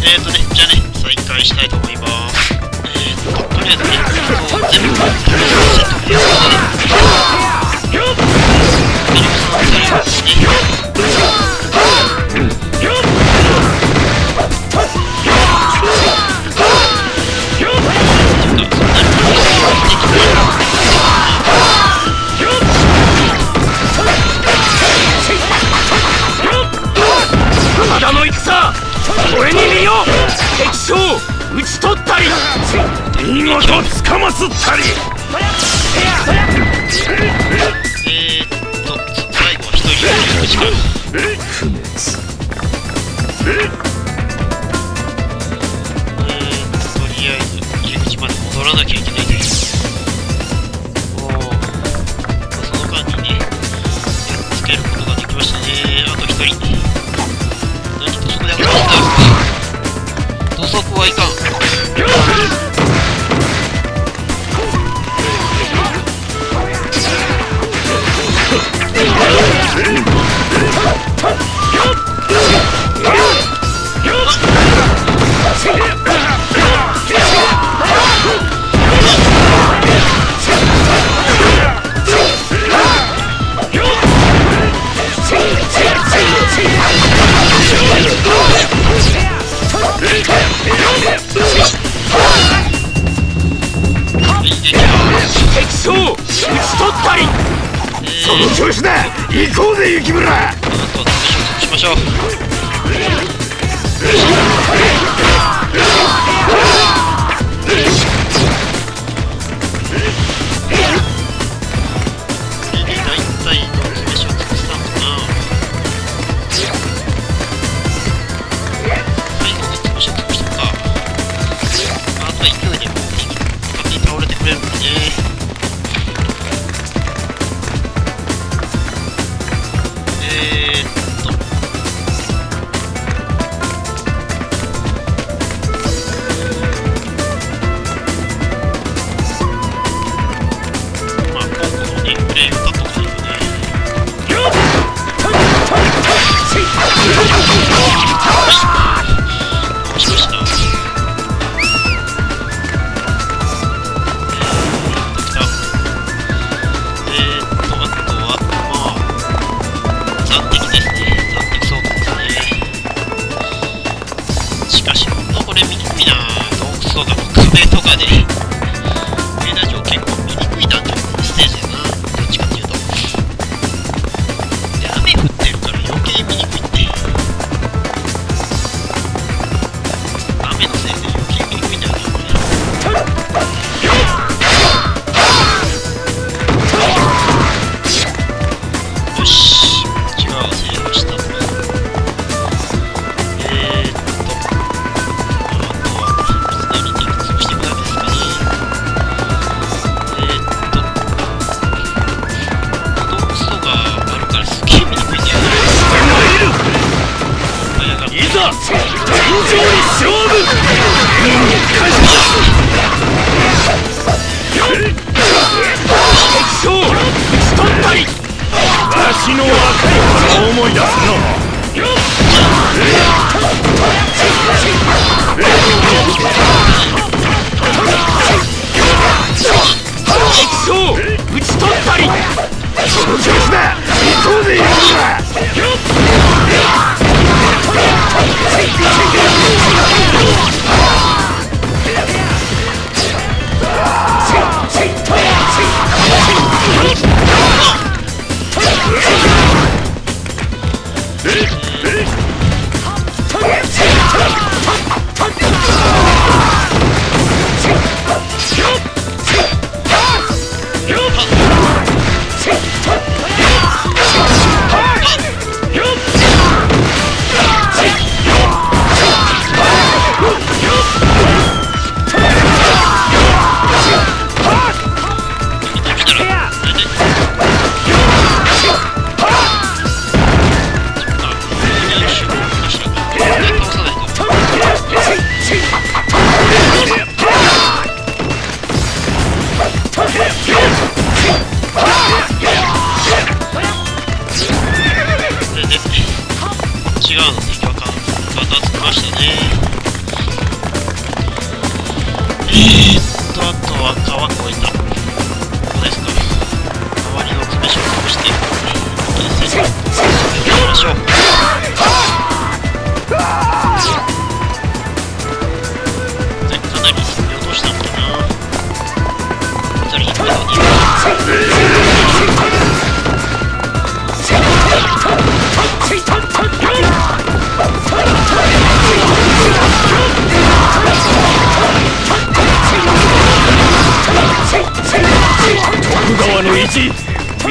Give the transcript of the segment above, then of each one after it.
じゃあね、再開したいと思います。とりあえずね、全部セットということで、ミルクさん2人ですね。 体の戦、これに見よう。敵将討ち取ったり、見事つかまつったり。 最後は一人で行く時間。 不滅。 とりあえず入り口まで戻らなきゃいけないです。その間にね、やっつけることができましたね。あと一人。何土足で上がったんだ。土足はいかん。 敵将討ち取ったり。その調子だ。行こうぜ雪村。 あとは潰しましょう。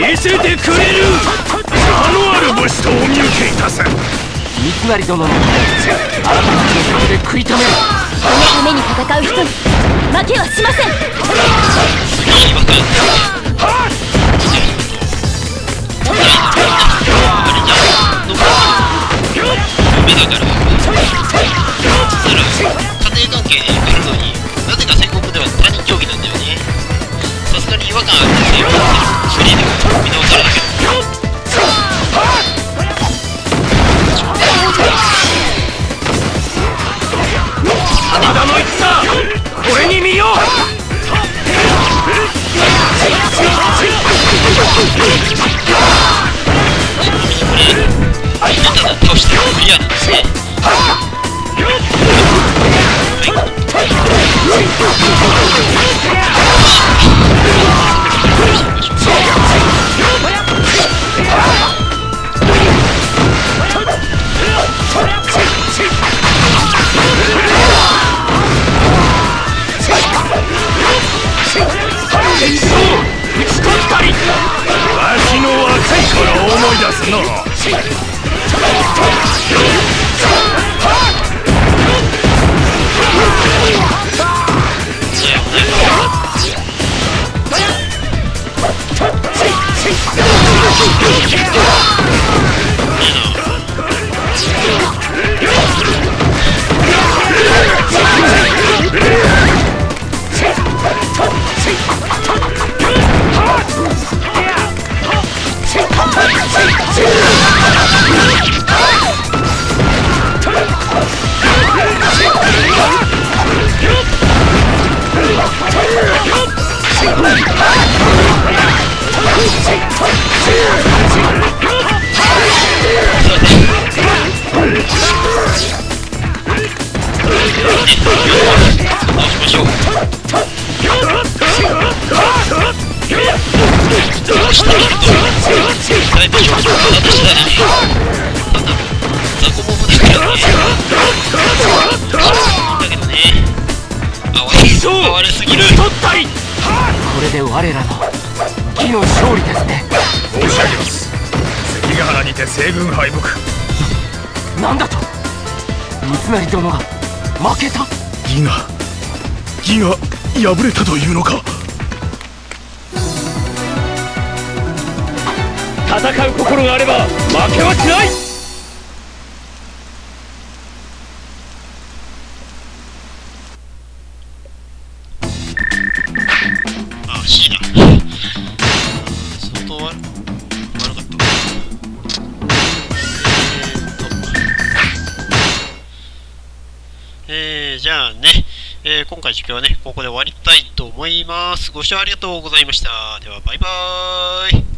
見せてくれる。名のある武士とお見受けいたす。 三成殿の新たな計画で食い止める。 そのために戦う人に負けはしません。 いいわかん夢だから家庭関係で来るのになぜか戦国では他人競技なんだよね。さすがに違和感あるんですよ。フリーで見直されたけど真田の戦、俺に見よう。 これみんなで倒してクリアなんですね。 わしの若い頃を思い出すの。 これで我らの義の勝利ですね。 申し上げます。関ヶ原にて西軍敗北。 なんだと三成殿が負けた。 義が敗れたというのか。戦う心があれば負けはしない。 C だ。相当悪かった。じゃあね、今回実況はね、ここで終わりたいと思います。ご視聴ありがとうございました。では、バイバーイ。